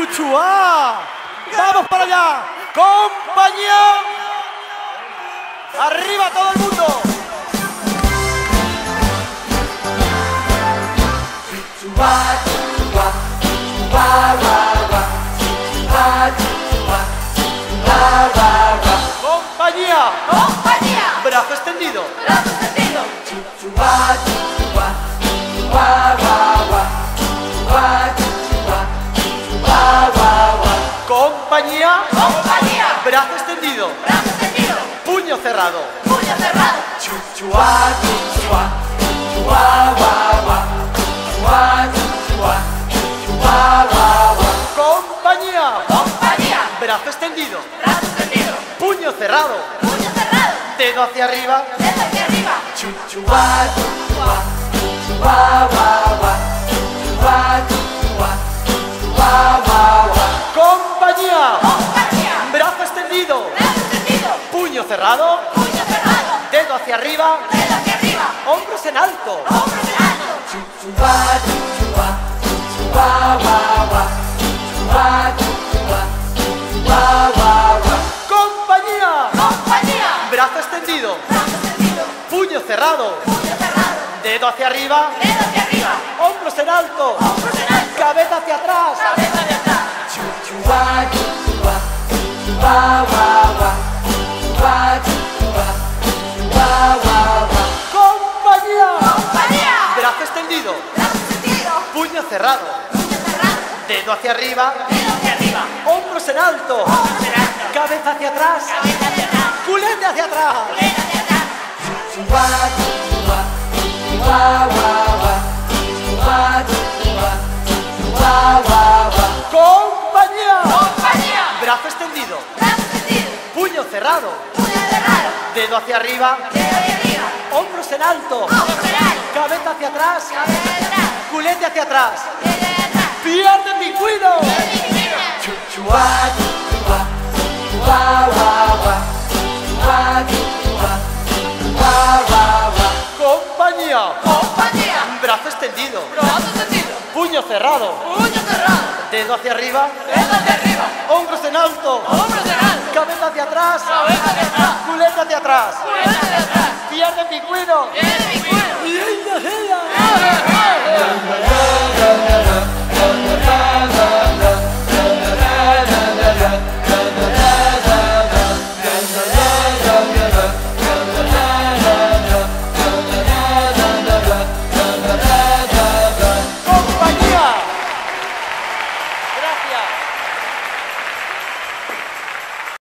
¡Chuchuá! ¡Vamos para allá! ¡Compañía! ¡Arriba todo el mundo! Chuchuá, chuchuá, chuchuá, guá, guá. Chuchuá, chuchuá, chuchuá, guá, guá. ¡Compañía! ¡Compañía! ¡Brazo extendido! ¡Brazo extendido! Chuchuá, chuchuá, chuchuá, guá, guá. Chuchuá, chuchuá, chuchuá, guá, guá. ¡Compañía! ¡Compañía! ¡Brazo extendido! ¡Brazo extendido! ¡Puño cerrado! ¡Puño cerrado! Chuchuá, chuchuá, chuchuá, guá, guá. Chuchuá, chuchuá, chuchuá, guá, guá. ¡Compañía! ¡Compañía! ¡Brazo extendido! ¡Brazo extendido! ¡Puño cerrado! ¡Puño cerrado! ¡Dedo hacia arriba! ¡Dedo hacia arriba! Chuchuá, chuchuá, chuchuá, guá, guá. Chuchuá, chuchuá, chuchuá, guá, guá. ¡Compañía! ¡Compañía! ¡Brazo extendido! ¡Brazo extendido! ¡Puño cerrado! ¡Puño cerrado! ¡Dedo hacia arriba! ¡Dedo hacia arriba! ¡Hombros en alto! ¡Hombros en alto! Chuchuá, chuchuá, chuchuá, guá, guá. Chuchuá, chuchuá, chuchuá, guá, guá. ¡Compañía! ¡Compañía! ¡Brazo extendido! ¡Brazo extendido! ¡Puño cerrado! ¡Puño cerrado! ¡Dedo hacia arriba! ¡Dedo hacia arriba! ¡Hombros en alto! ¡Hombros en alto! ¡Cabeza hacia atrás! ¡Cabeza hacia atrás! Chuchuá, chuchuá, chuchuá, guá, guá. Chuchuá, chuchuá, chuchuá, guá, guá. ¡Compañía! ¡Compañía! ¡Brazo extendido! ¡Brazo extendido! ¡Puño cerrado! ¡Puño cerrado! ¡Dedo hacia arriba! ¡Dedo hacia arriba! ¡Hombros en alto! ¡Hombros en alto! ¡Cabeza hacia atrás! ¡Cabeza hacia atrás! ¡Culete hacia atrás! ¡Dedo hacia atrás! Chuchuá, chuchuá, chuchuá, guá, guá. Chuchuá, chuchuá, chuchuá, guá, guá. ¡Compañía! ¡Compañía! ¡Brazo extendido! ¡Brazo extendido! ¡Puño cerrado! ¡Puño cerrado! ¡Dedo hacia arriba! ¡Dedo hacia arriba! ¡Hombros en alto! ¡Hombros en alto! ¡Cabeza hacia atrás! ¡Cabeza hacia atrás! ¡Culete hacia atrás! ¡Dedo hacia atrás! ¡Pierde pingüino! ¡Dedo pingüino! Chuchuá, chuchuá, chuchuá, guá, guá. Chuchuá, chuchuá, chuchuá, guá, guá. ¡Compañía! ¡Compañía! ¡Brazo extendido! ¡Brazo extendido! ¡Puño cerrado! ¡Puño cerrado! ¡Dedo hacia arriba! ¡Dedo hacia arriba! ¡Hombros en alto! ¡Hombros en alto! ¡Cabeza hacia atrás! ¡Cabeza hacia atrás! ¡Culete hacia atrás! ¡Culete hacia atrás! ¡Pierde pingüino! ¡Dedo pingüino! ¡Y ella, ella! ¡Eh, eh, eh!